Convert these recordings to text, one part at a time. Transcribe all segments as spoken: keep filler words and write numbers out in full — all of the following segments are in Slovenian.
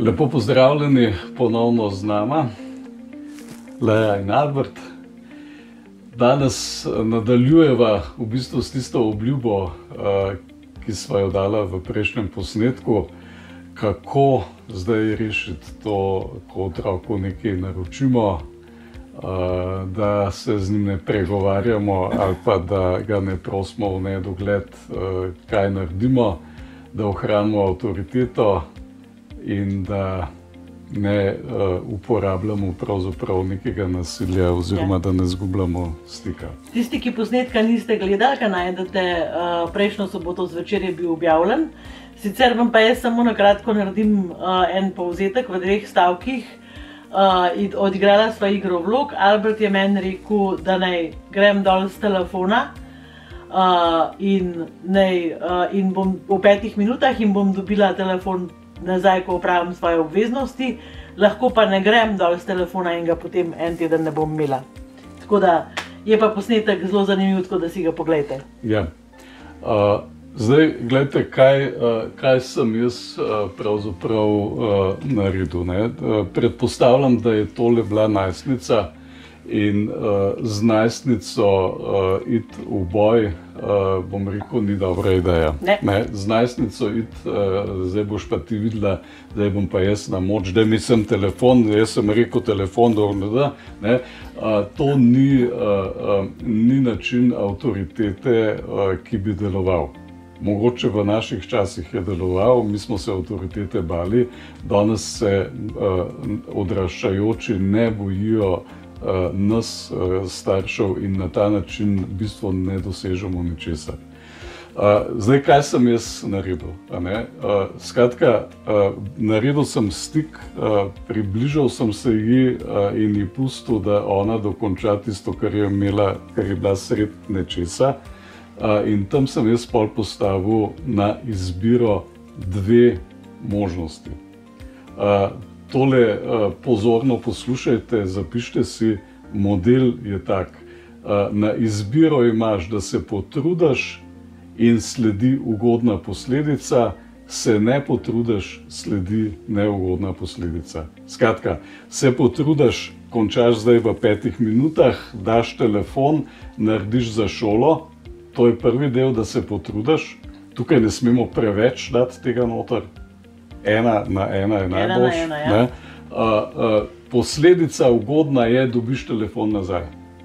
Lepo pozdravljeni ponovno z nama, Lea in Albert. Danes nadaljujeva v bistvu s tisto obljubo, ki sva jo dala v prejšnjem posnetku, kako zdaj rešiti to, ko otroku nekaj naročimo, da se z njim ne pregovarjamo ali pa da ga ne prosimo v nedogled, kaj naredimo, da ohranimo avtoriteto in da ne uh, uporabljamo pravzaprav nekega nasilja oziroma da ne izgubljamo stika. Tisti, ki posnetka niste gledali, ga najdete uh, prejšnjo soboto zvečer je bil objavljen. Sicer vam pa jaz samo na kratko naredim uh, en povzetek v dveh stavkih. Uh, odigrala sva igro vlog. Albert je meni rekel, da naj grem dol z telefona uh, in, naj, uh, in bom v petih minutah in bom dobila telefon nazaj, ko opravim svoje obveznosti, lahko pa ne grem dol z telefona in ga potem en teden ne bom imela. Tako da je pa posnetek zelo zanimiv, tako da si ga poglejte. Ja. Uh, zdaj, gledajte, kaj, uh, kaj sem jaz uh, pravzaprav uh, naredil. Ne? Uh, predpostavljam, da je tole bila najstnica in uh, z najstnico uh, iti v boj, uh, bom rekel, ni dobra ideja. Ne. Ne? Z najstnico iti, uh, zdaj boš pa ti videla, zdaj bom pa jaz na moč, da mi sem telefon, jaz sem rekel telefon, da ne. Uh, to ni, uh, uh, ni način avtoritete, uh, ki bi deloval. Mogoče v naših časih je deloval, mi smo se avtoritete bali, danes se uh, odraščajoči ne bojijo Uh, nas, uh, staršev, in na ta način v bistvu ne dosežemo ničesar. Uh, zdaj, kaj sem jaz naredil? Uh, skratka, uh, naredil sem stik, uh, približal sem se ji uh, in ji pustil, da ona dokonča tisto, kar je imela, kar je bila sred nečesa. Uh, in tam sem jaz pol postavil na izbiro dve možnosti. Uh, Tole uh, pozorno poslušajte, zapišite si, model je tak. Uh, na izbiro imaš, da se potrudiš in sledi ugodna posledica, se ne potrudiš, sledi neugodna posledica. Skratka, se potrudiš, končaš zdaj v petih minutah, daš telefon, narediš za šolo, to je prvi del, da se potrudiš. Tukaj ne smemo preveč dati tega noter. Ena na ena je najboljš. Ja. Uh, uh, posledica ugodna je, dobiš telefon nazaj.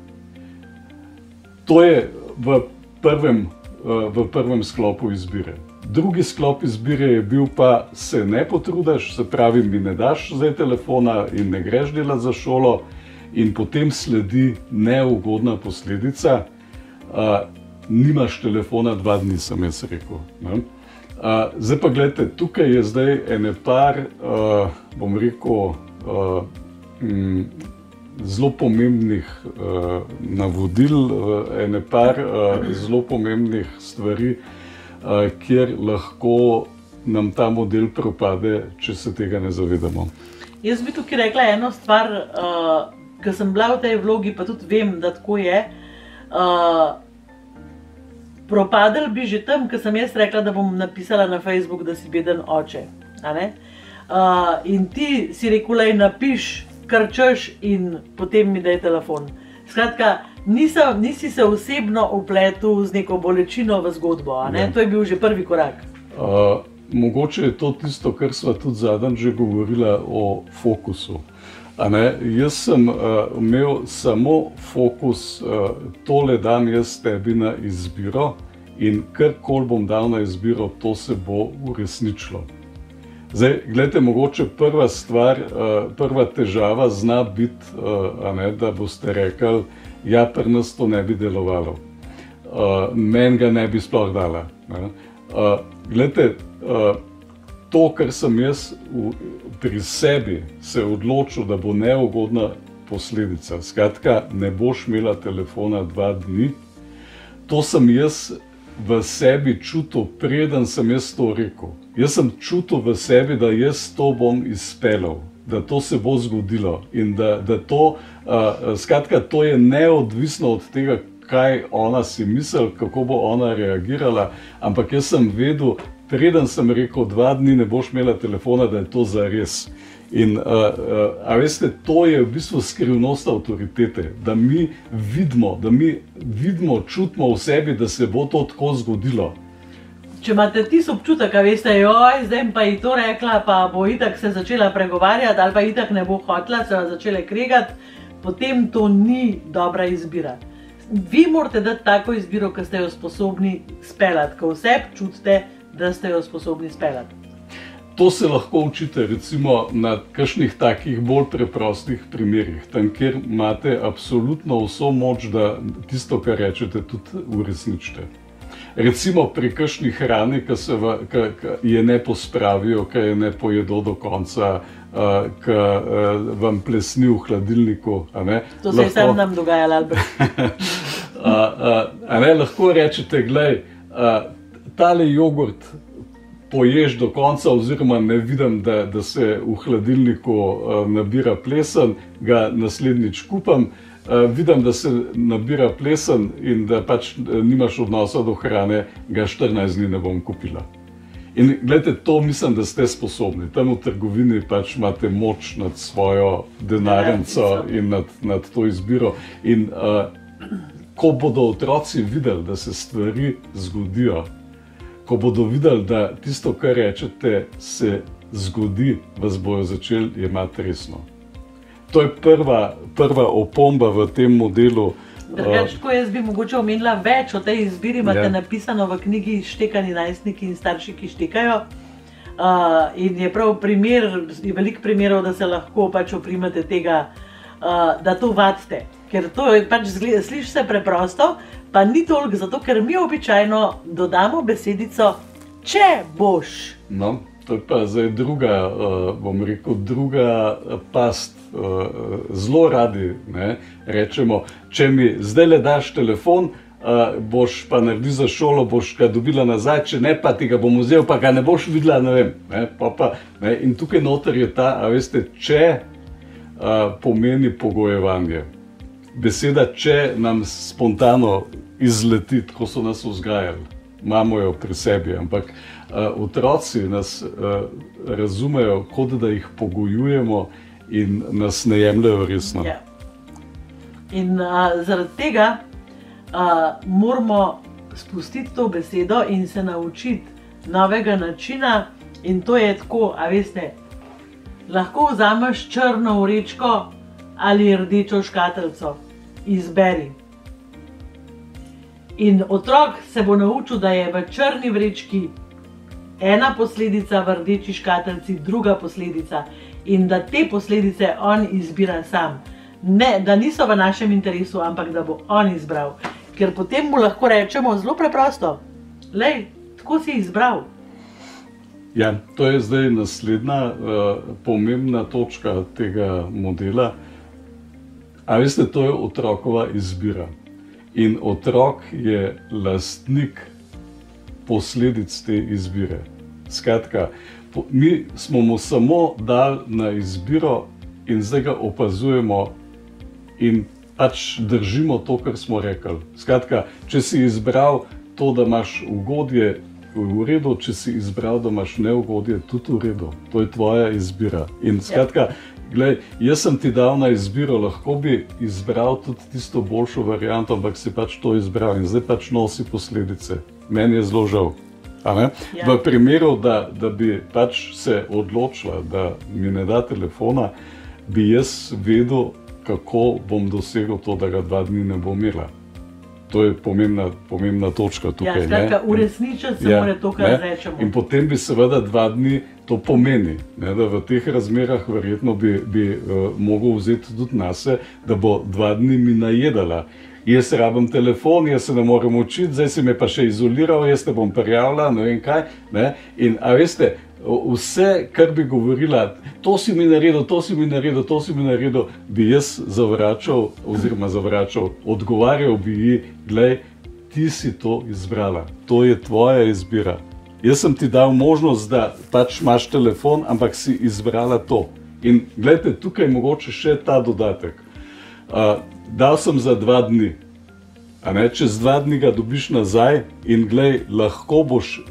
To je v prvem, uh, v prvem sklopu izbire. Drugi sklop izbire je bil pa, se ne potrudiš, se pravi, mi ne daš zdaj telefona in ne greš delati za šolo, in potem sledi neugodna posledica. Uh, nimaš telefona dva dni, sem jaz rekel. Ne? Uh, zdaj pa gledajte, tukaj je zdaj ene par, uh, bom rekel, uh, m, zelo pomembnih uh, navodil, uh, ene par uh, zelo pomembnih stvari, uh, kjer lahko nam ta model propade, če se tega ne zavedamo. Jaz bi tukaj rekla eno stvar, uh, ker sem bila v tej vlogi, pa tudi vem, da tako je. Uh, Propadel bi že tam, ker sem jaz rekla, da bom napisala na Facebook, da si beden oče. Uh, in ti si rekla, napiš, kar češ in potem mi daj telefon. Skratka, nisem, nisi se osebno vpletel z neko bolečino v zgodbo. Ja. To je bil že prvi korak. Uh, mogoče je to tisto, kar sva tudi zadnjič že govorila o fokusu. Jaz sem uh, imel samo fokus, uh, tole dam jaz tebi na izbiro in karkoli bom dal na izbiro, to se bo uresničilo. Zdaj, gledajte, mogoče prva stvar, uh, prva težava zna biti, uh, ne, da boste rekli, ja, pri nas to ne bi delovalo. Uh, men ga ne bi sploh dala. Ne. Uh, gledajte, uh, to, kar sem jaz v, pri sebi se odločil, da bo neugodna posledica, skratka, ne boš imela telefona dva dni, to sem jaz v sebi čutil, preden sem jaz to rekel. Jaz sem čutil v sebi, da jaz to bom izpeljal, da to se bo zgodilo in da, da to, uh, skratka, to je neodvisno od tega, kaj ona si misli, kako bo ona reagirala, ampak jaz sem vedel, preden sem rekel, dva dni ne boš imela telefona, da je to zares. In uh, uh, a veste, to je v bistvu skrivnost avtoritete, da mi vidimo, da mi vidimo, čutimo v sebi, da se bo to tako zgodilo. Če imate tisti občutek, a veste, joj, zdaj pa ji to rekla, pa bo itak se začela pregovarjati, ali pa itak ne bo hotla, se va začele kregati, potem to ni dobra izbira. Vi morate dati tako izbiro, ki ste jo sposobni speljati, ko vse čutite, da ste jo sposobni speljati. To se lahko učite recimo na kakšnih takih bolj preprostih primerih, tam kjer imate absolutno vso moč, da tisto, kar rečete, tudi uresničite. Recimo pri kakšni hrani, ki se va, ki, ki je ne pospravijo, ki je ne pojedo do konca, uh, ki uh, vam plesni v hladilniku. A ne? To se lahko... je sam nam dogajalo, Albert. uh, uh, a ne, lahko rečete, glej, uh, tale jogurt poješ do konca, oziroma ne vidim, da, da se v hladilniku uh, nabira plesen, ga naslednjič kupam, uh, vidim, da se nabira plesen in da pač nimaš odnosa do hrane, ga štirinajst dni ne bom kupila. In gledajte, to mislim, da ste sposobni. Tam v trgovini pač imate moč nad svojo denarnico in nad, nad to izbiro. In uh, ko bodo otroci videli, da se stvari zgodijo, ko bodo videli, da tisto, kar rečete, se zgodi, vas bojo začeli jemati resno. To je prva, prva opomba v tem modelu. Drugač, tako jaz bi mogoče omenila več o tej izbiri, imate Ja. napisano v knjigi Štekani najstniki in starši, ki štekajo. Uh, in je prav primer, je veliko primerov, da se lahko pač oprimete tega, uh, da to vadite. Ker to je pač, zgleda, sliši se preprosto, pa ni toliko zato, ker mi običajno dodamo besedico če boš. No, to je pa zdaj druga, uh, bom rekel, druga past. Uh, zelo radi ne, rečemo, če mi zdaj le daš telefon, uh, boš pa naredil za šolo, boš ga dobila nazaj, če ne, pa ti ga bom vzel, pa ga ne boš videla, ne vem. Ne, pa pa, ne, in tukaj noter je ta, a veste, če uh, pomeni pogojevanje. Beseda če nam spontano izleti, ko so nas vzgajali, imamo jo pri sebi, ampak uh, otroci nas uh, razumejo, kot da jih pogojujemo in nas ne jemljejo resno. Ja. In uh, zaradi tega uh, moramo spustiti to besedo in se naučiti novega načina, in to je tako, a veste, lahko vzameš črno vrečko ali rdečo škatlico. Izberi. In otrok se bo naučil, da je v črni vrečki ena posledica, v rdeči škatlici druga posledica in da te posledice on izbira sam. Ne, da niso v našem interesu, ampak da bo on izbral. Ker potem mu lahko rečemo zelo preprosto, lej, tako si izbral. Ja, to je zdaj naslednja uh, pomembna točka tega modela. A veste, to je otrokova izbira. In otrok je lastnik posledic te izbire. Skratka, mi smo mu samo dali na izbiro in zdaj ga opazujemo in pač držimo to, kar smo rekli. Skratka, če si izbral to, da imaš ugodje, v redu, če si izbral, da imaš neugodje, tudi v redu. To je tvoja izbira. In skratka, glej, jaz sem ti dal na izbiro, lahko bi izbral tudi tisto boljšo varianto, ampak si pač to izbral in zdaj pač nosi posledice. Meni je zelo žal. A ne? Ja. V primeru, da, da bi pač se odločila, da mi ne da telefona, bi jaz vedel, kako bom dosegel to, da ga dva dni ne bom imela. To je pomembna, pomembna točka tukaj. Ja, skratka, uresničiti se ja, mora to, kar ne? rečemo. In potem bi seveda dva dni to pomeni, ne? Da v teh razmerah verjetno bi, bi uh, mogel vzeti tudi nase, da bo dva dni mi najedala. Jaz rabim telefon, jaz se ne morem učiti, zdaj si me pa še izoliral, jaz te bom prijavila, ne vem kaj. Ne? In a veste, vse, kar bi govorila, to si mi naredil, to si mi naredil, to si mi naredil, bi jaz zavračal, oziroma zavračal, odgovarjal bi ji, glej, ti si to izbrala, to je tvoja izbira. Jaz sem ti dal možnost, da pač imaš telefon, ampak si izbrala to. In gledajte, tukaj mogoče še ta dodatek. Uh, dal sem za dva dni, a ne, čez dva dni ga dobiš nazaj in glej, lahko boš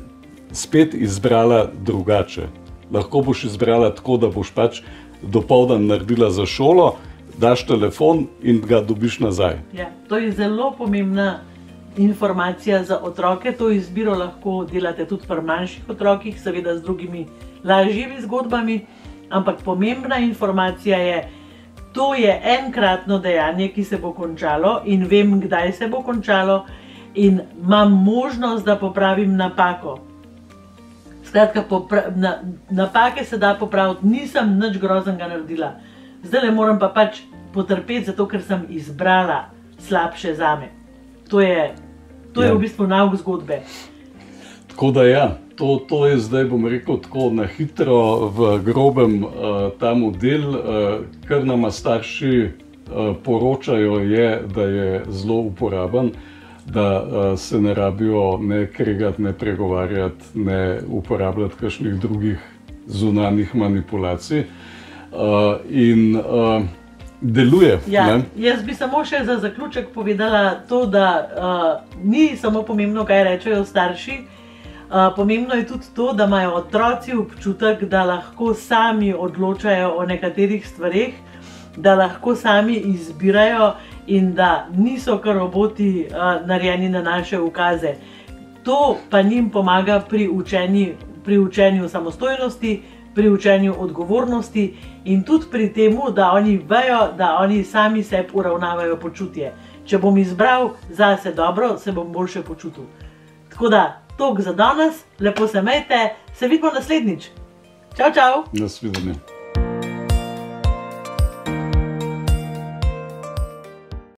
spet izbrala drugače. Lahko boš izbrala tako, da boš pač dopoldan naredila za šolo, daš telefon in ga dobiš nazaj. Ja, to je zelo pomembna informacija za otroke. To izbiro lahko delate tudi pri manjših otrokih, seveda z drugimi lažjimi zgodbami, ampak pomembna informacija je, to je enkratno dejanje, ki se bo končalo in vem, kdaj se bo končalo in imam možnost, da popravim napako. Skratka, na, napake se da popraviti, nisem nič groznega naredila. Zdaj moram pa pač potrpeti, zato ker sem izbrala slabše zame. To je, to je ja. v bistvu nauk zgodbe. Tako da ja, to, to je zdaj, bom rekel, tako na hitro v grobem uh, ta model, uh, kar nama starši uh, poročajo je, da je zelo uporaben, da uh, se ne rabijo ne kregati, ne pregovarjati, ne uporabljati kakšnih drugih zunanjih manipulacij. Uh, in uh, deluje. Ja, jaz bi samo še za zaključek povedala to, da uh, ni samo pomembno, kaj rečejo starši, uh, pomembno je tudi to, da imajo otroci občutek, da lahko sami odločajo o nekaterih stvareh, da lahko sami izbirajo in da niso kar roboti uh, narejeni na naše ukaze. To pa njim pomaga pri učenju, pri učenju samostojnosti, pri učenju odgovornosti in tudi pri temu, da oni vejo, da oni sami sebi uravnavajo počutje. Če bom izbral zase dobro, se bom boljše počutil. Tako da, toliko za danes, lepo se imejte, se vidimo naslednjič. Čau, čau! Nasvidenje.